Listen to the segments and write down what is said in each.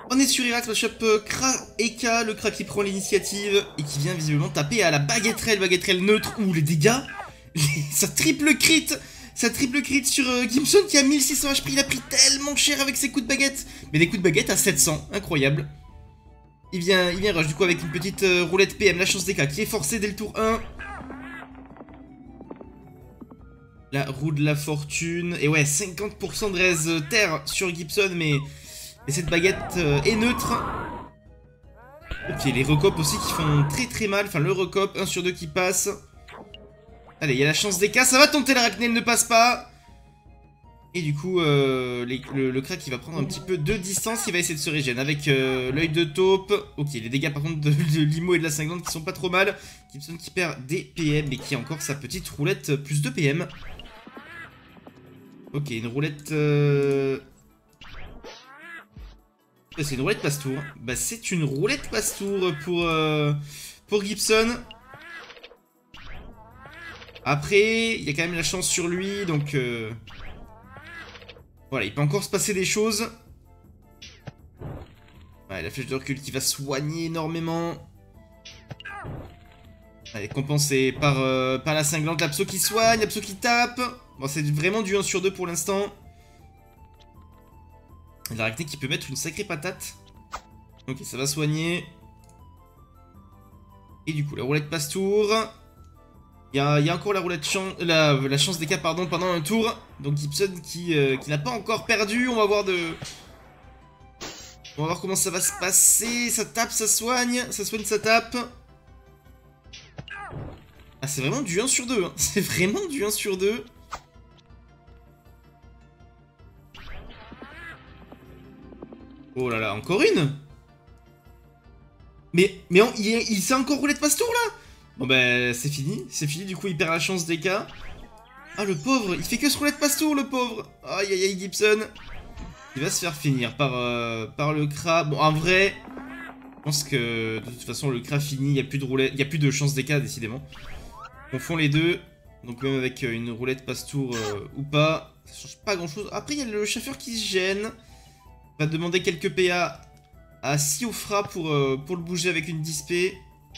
On est sur Irax, la shop Kra Eka, le Kra qui prend l'initiative et qui vient visiblement taper à la baguetterelle neutre. Ouh, les dégâts. Ça triple crit. Ça triple crit sur Gibson qui a 1600 HP. Il a pris tellement cher avec ses coups de baguette. Mais des coups de baguette à 700, incroyable. Il vient rush du coup avec une petite roulette PM, la chance des cas qui est forcée dès le tour 1. La roue de la fortune. Et ouais, 50% de raise terre sur Gibson, mais cette baguette est neutre. Ok, les recopes aussi qui font très mal. Enfin, le recop, 1 sur 2 qui passe. Allez, il y a la chance des cas. Ça va tenter l'arachné, elle ne passe pas. Et du coup, le crack qui va prendre un petit peu de distance. Il va essayer de se régénérer avec l'œil de taupe. Ok, les dégâts par contre de Limo et de la cinglante qui sont pas trop mal. Gibson qui perd des PM, mais qui a encore sa petite roulette plus 2 PM. Ok, une roulette... C'est une roulette passe-tour. Bah, c'est une roulette passe-tour pour Gibson. Après, il y a quand même la chance sur lui, donc... Voilà, il peut encore se passer des choses. Ouais, la flèche de recul qui va soigner énormément. Allez, compensé par la cinglante. L'abso qui soigne, l'abso qui tape. Bon, c'est vraiment du 1 sur 2 pour l'instant. L'arachné qui peut mettre une sacrée patate. Ok, ça va soigner. Et du coup, la roulette passe-tour. Il y a encore la roulette la chance des cas pardon, pendant un tour. Donc Gibson qui n'a pas encore perdu. On va voir comment ça va se passer. Ça tape, ça soigne. Ça soigne, ça tape. Ah, c'est vraiment du 1 sur 2. Hein. C'est vraiment du 1 sur 2. Oh là là, encore une. Mais il s'est encore roulette passe-tour là. Bon bah c'est fini, du coup il perd la chance des cas. Ah le pauvre, il fait que se roulette passe-tour le pauvre. Aïe aïe aïe Gibson. Il va se faire finir par le Kra. Bon en vrai, je pense que de toute façon le Kra finit, il n'y a plus de roulette, il n'y a plus de chance des cas décidément. On fond les deux, donc même avec une roulette passe-tour ou pas, ça change pas grand chose. Après il y a le chauffeur qui se gêne. Va demander quelques PA à Siofra pour le bouger avec une dispé.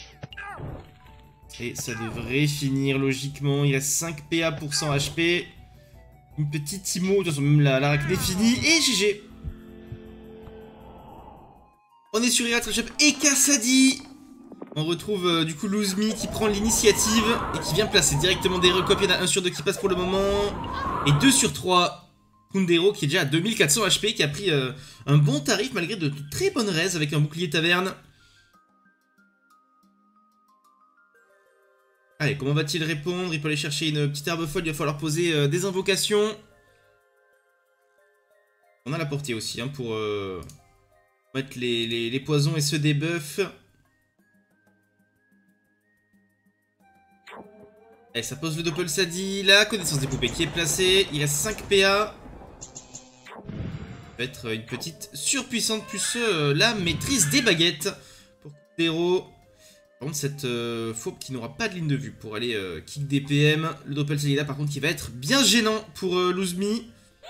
Et ça devrait finir logiquement. Il reste 5 PA pour 100 HP. Une petite IMO. De toute façon, même l'arachné est finie. Et GG. On est sur Irax, la shop Eka Sadi. On retrouve du coup Luzmi qui prend l'initiative et qui vient placer directement des recopes. Il y en a 1 sur 2 qui passe pour le moment. Et 2 sur 3. Kundero qui est déjà à 2400 HP. Qui a pris un bon tarif malgré de très bonnes raises avec un bouclier taverne. Allez, comment va-t-il répondre? Il peut aller chercher une petite herbe folle, il va falloir poser des invocations. On a la portée aussi, hein, pour mettre les poisons et ceux des buffs. Allez, ça pose le Doppel Sadi, la connaissance des poupées qui est placée. Il reste 5 PA. Ça va être une petite surpuissante plus la maîtrise des baguettes pour Kundero. Par contre, cette fourbe qui n'aura pas de ligne de vue pour aller kick des PM. Le Doppel Salida, par contre, qui va être bien gênant pour Luzmi.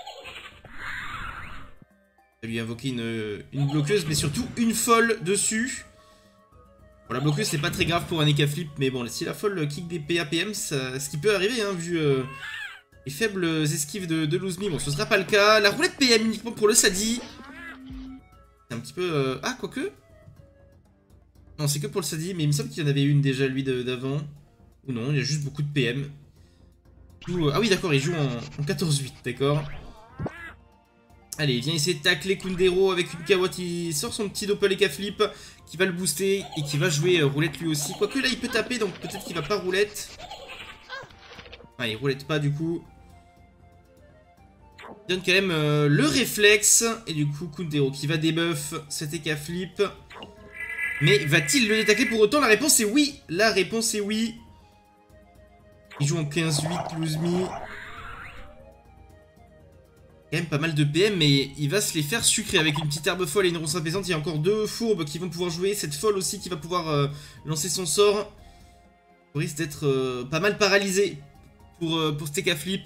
Il va lui invoquer une bloqueuse, mais surtout une folle dessus. Bon, la bloqueuse, c'est pas très grave pour un Eka Flip, mais bon, si la folle kick des PA PM, ce qui peut arriver, hein, vu les faibles esquives de Luzmi. Bon, ce sera pas le cas. La roulette PM uniquement pour le Sadi. C'est un petit peu... Ah, quoique... Non, c'est que pour le Sadi, mais il me semble qu'il y en avait une déjà, lui, d'avant. Ou non, il y a juste beaucoup de PM. Ah oui, d'accord, il joue en 14-8, d'accord. Allez, il vient essayer de tacler Kundero avec une carotte. Il sort son petit Doppel Eka Flip qui va le booster et qui va jouer roulette lui aussi. Quoique là, il peut taper, donc peut-être qu'il va pas roulette. Ah, il roulette pas, du coup. Il donne quand même le réflexe. Et du coup, Kundero qui va debuff cet Eka Flip. Mais va-t-il le détacler pour autant? La réponse est oui. La réponse est oui. Il joue en 15-8, Luzmi. Quand même pas mal de PM, mais il va se les faire sucrer avec une petite herbe folle et une ronce apaisante. Il y a encore 2 fourbes qui vont pouvoir jouer. Cette folle aussi qui va pouvoir lancer son sort. Il risque d'être pas mal paralysé pour cet Eka Flip.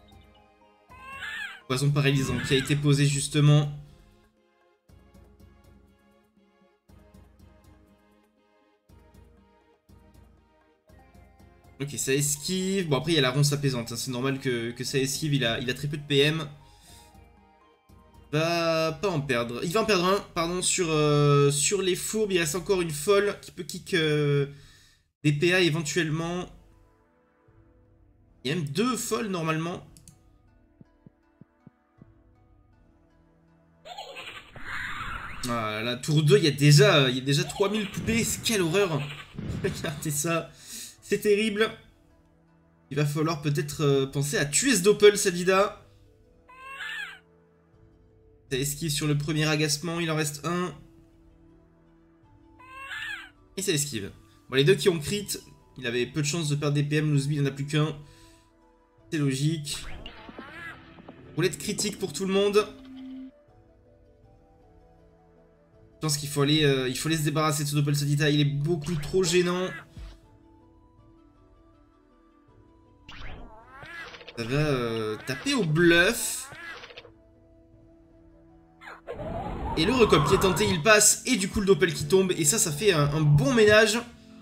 Poison paralysant qui a été posé justement. Ok, ça esquive. Bon, après, il y a la ronce apaisante. Hein. C'est normal que ça esquive. Il a très peu de PM. Va pas en perdre. Il va en perdre un, pardon, sur les fourbes. Il reste encore une folle qui peut kick des PA éventuellement. Il y a même 2 folles normalement. Ah, la tour 2, il y a déjà 3000 poupées. Quelle horreur. Regardez ça. C'est terrible. Il va falloir peut-être penser à tuer ce Doppel, Sadida. Ça esquive sur le premier agacement, il en reste un. Et ça esquive. Bon, les deux qui ont crit, il avait peu de chance de perdre des PM, Looseby il n'en a plus qu'un. C'est logique. Roulette critique pour tout le monde. Je pense qu'il faut aller se débarrasser de ce Doppel Sadida, il est beaucoup trop gênant. Ça va taper au bluff. Et le recop qui est tenté, il passe, et du coup le Doppel qui tombe, et ça fait un bon ménage.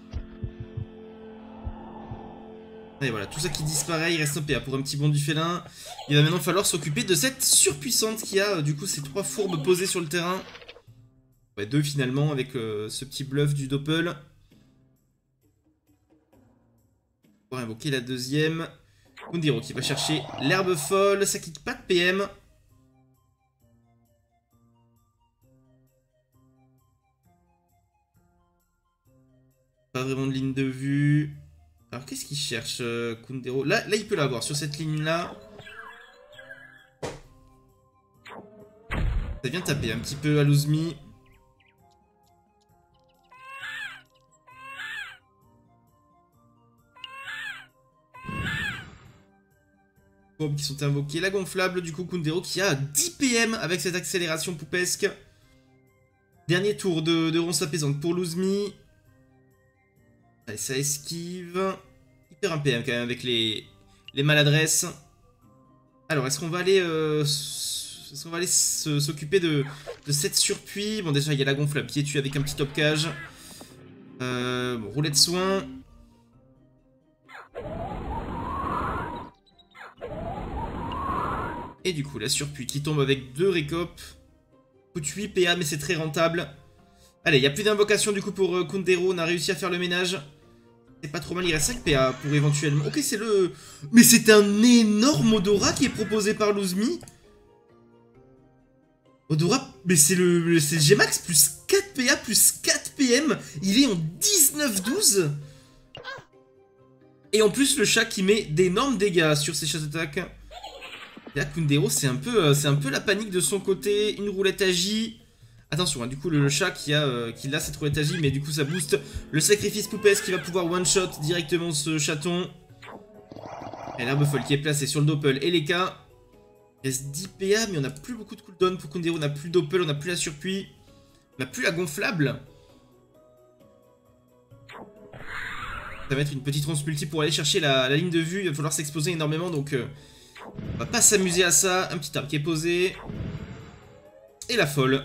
Et voilà, tout ça qui disparaît, il reste un PA pour un petit bond du félin. Il va maintenant falloir s'occuper de cette surpuissante qui a du coup ces 3 fourbes posées sur le terrain. Ouais, 2 finalement, avec ce petit bluff du Doppel. Pour invoquer la deuxième. Kundero qui va chercher l'herbe folle, ça kick pas de PM. Pas vraiment de ligne de vue. Alors qu'est-ce qu'il cherche Kundero, là il peut l'avoir sur cette ligne là. Ça vient taper un petit peu à Looseby. Qui sont invoqués, la gonflable du coup Kundero qui a 10 PM avec cette accélération poupesque. Dernier tour de ronce apaisante pour Looseby. Allez, ça esquive. Il perd un PM quand même avec les maladresses. Alors, est-ce qu'on va aller s'occuper de cette surpuis? Bon, déjà, il y a la gonflable qui est tuée avec un petit top cage. Bon, roulet de soin. Et du coup, la surpuis qui tombe avec 2 récop. Coûte 8 PA, mais c'est très rentable. Allez, il n'y a plus d'invocation du coup pour Kundero. On a réussi à faire le ménage. C'est pas trop mal, il reste 5 PA pour éventuellement... Ok, c'est le... Mais c'est un énorme Odora qui est proposé par Looseby. Odora, mais c'est le Gmax plus 4 PA plus 4 PM. Il est en 19-12. Et en plus, le chat qui met d'énormes dégâts sur ses chats d'attaque. Là, Kundero, c'est un peu la panique de son côté. Une roulette agie. Attention, hein, du coup, le chat qui a cette roulette agie, mais du coup, ça booste le sacrifice poupesque qui va pouvoir one-shot directement ce chaton. Et l'herbe folle qui est placée sur le Doppel et les cas. Il reste 10 PA, mais on n'a plus beaucoup de cooldown pour Kundero. On n'a plus le Doppel, on n'a plus la surpuis. On n'a plus la gonflable. Ça va être une petite ronce multi pour aller chercher la ligne de vue. Il va falloir s'exposer énormément, donc... on va pas s'amuser à ça. Un petit arbre qui est posé. Et la folle.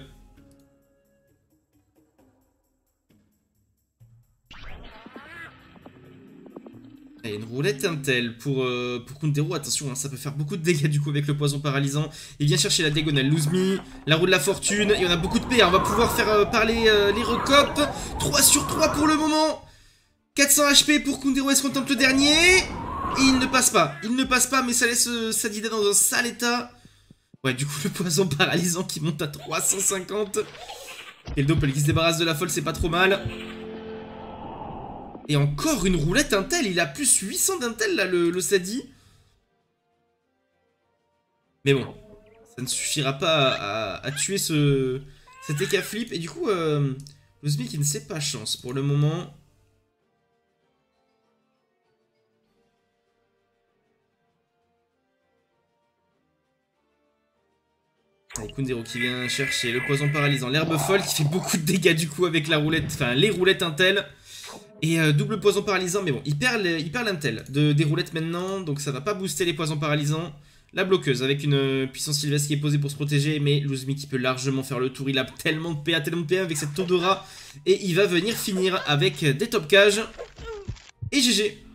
Et une roulette intel pour Kundero. Attention, hein, ça peut faire beaucoup de dégâts du coup avec le poison paralysant. Il vient chercher la diagonale Looseby. La roue de la fortune. Et on a beaucoup de PA. On va pouvoir faire parler les recopes. 3 sur 3 pour le moment. 400 HP pour Kundero. Est-ce qu'on tente le dernier? Et il ne passe pas. Il ne passe pas, mais ça laisse Sadida dans un sale état. Ouais, du coup, le poison paralysant qui monte à 350. Et le Doppel qui se débarrasse de la folle, c'est pas trop mal. Et encore une roulette intel. Il a plus 800 d'intel, là, le Sadi. Mais bon, ça ne suffira pas à tuer cet Eka Flip. Et du coup, Looseby qui ne sait pas chance pour le moment. Allez, Kundero qui vient chercher le poison paralysant, l'herbe folle qui fait beaucoup de dégâts du coup avec la roulette, enfin les roulettes intel. Et double poison paralysant, mais bon, il perd l'intel des roulettes maintenant, donc ça va pas booster les poisons paralysants. La bloqueuse avec une puissance sylvestre qui est posée pour se protéger, mais Looseby qui peut largement faire le tour, il a tellement de PA avec cette Odora. Et il va venir finir avec des top cages. Et GG.